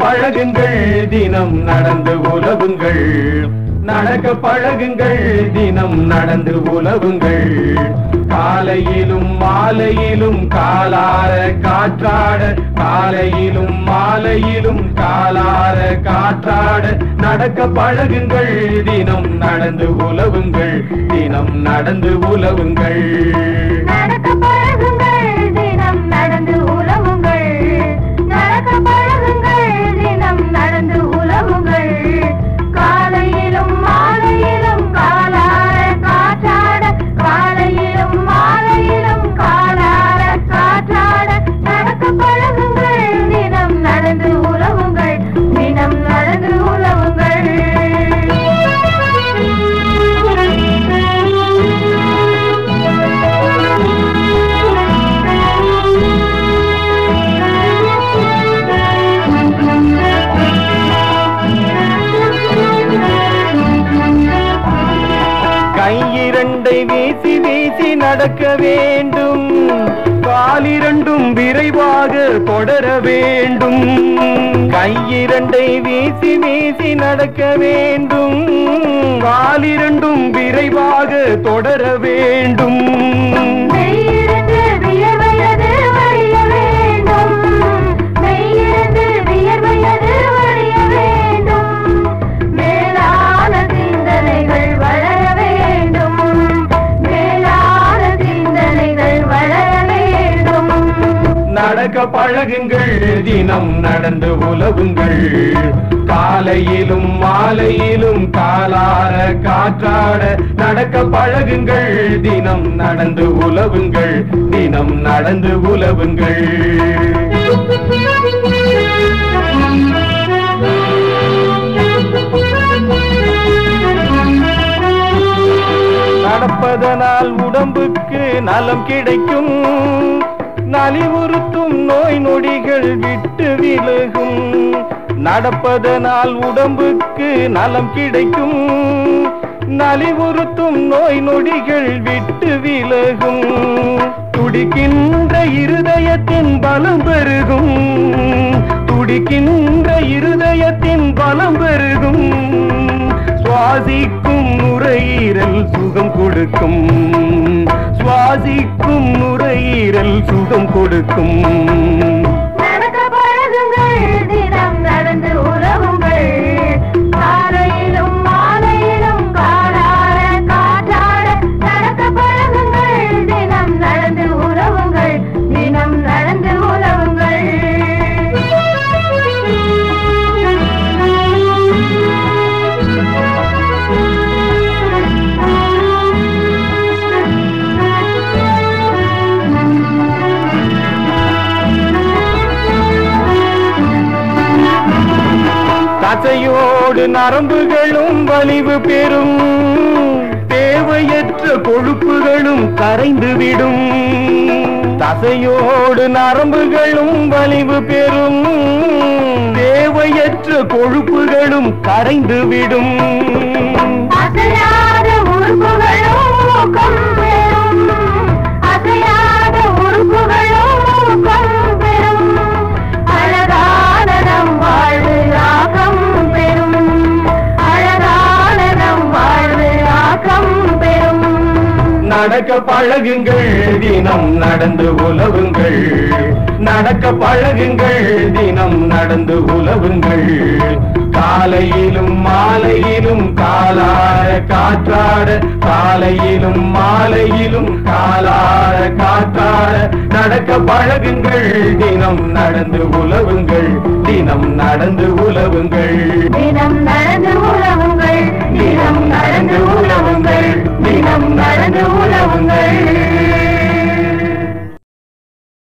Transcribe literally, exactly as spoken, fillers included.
பழகுங்கள் தினம் நடந்து உலவுங்கள் நடக்க பழகுங்கள் தினம் நடந்து உலவுங்கள் காலையிலும் மாலையிலும் காலார காற்றாட காலையிலும் மாலையிலும் காலார காற்றாட நடக்க பழகுங்கள் தினம் நடந்து உலவுங்கள் தினம் நடந்து உலவுங்கள் நடக்க பழகுங்கள் தினம் நடந்து உலவுங்கள் நடக்க பழகுங்கள் தினம் நடந்து உலவுங்கள் காலையிலும் மாலையிலும் காலார காற்றாட காலையிலும் மாலையிலும் காலார காற்றாட நடக்க பழகுங்கள் தினம் நடந்து உலவுங்கள் தினம் நடந்து உலவுங்கள் கையிரண்டை வீசி வீசி நடக்க வேண்டும் காலிரண்டும் விரைவாக தொடர வேண்டும் கையிரண்டை வீசி வீசி நடக்க வேண்டும் காலிரண்டும் விரைவாக தொடர வேண்டும் நடக்க பழகுங்கள் தினம் நடந்து உலவுங்கள் காலையிலும் மாலையிலும் காலார காற்றாட நடக்க பழகுங்கள் தினம் நடந்து உலவுங்கள் தினம் நடந்து உலவுங்கள் நடப்பதனால் உடம்புக்கு நலம் கிடைக்கும் நலிவுறுத்தும் நோய் நொடிகள் விட்டு விலகும் நடப்பதனால் உடம்புக்கு நலம் கிடைக்கும் நலிவுறுத்தும் நோய் நொடிகள் விட்டு விலகும் துடிக்கின்ற இருதயத்தின் பலம் பெருகும் துடிக்கின்ற இருதயத்தின் பலம் பெருகும் சுவாசிக்கும் நுரையீரல் சுகம் கொடுக்கும் சுவாசிக்கும் நுரையீரல் சுகம் கொடுக்கும் நடக்க பழகுங்கள் தினம் நடந்து உலவுங்கள் காலையிலும் மாலையிலும் காலார காற்றாட நடக்க பழகுங்கள் தினம் நடந்து உலவுங்கள் தினம் நடந்து உலவுங்கள் தசையோடு நரம்புகளும் வலிவு பெறும் தேவையற்ற கொழுப்புகளும் கரைந்துவிடும் தசையோடு நரம்புகளும் வலிவு பெறும் தேவையற்ற கொழுப்புகளும் கரைந்துவிடும் அசையாத உறுப்புகளும் ஊக்கம் பெறும் அசையாத உறுப்புகளும் ஊக்கம் பெறும் அழகான நம் வாழ்வு ஆக்கம் பெறும் அழகான நம் வாழ்வு ஆக்கம் பெறும் நடக்க பழகுங்கள் தினம் நடந்து உலவுங்கள் நடக்க பழகுங்கள் தினம் நடந்து உலவுங்கள் காலையிலும் மாலையிலும் காலார காற்றாட காலையிலும் மாலையிலும் காலார காற்றாட நடக்க பழகுங்கள் தினம் நடந்து உலவுங்கள் தினம் நடந்து உலவுங்கள் தினம் நடந்து உலவுங்கள் தினம் நடந்து உலவுங்கள் தினம் நடந்து உலவுங்கள்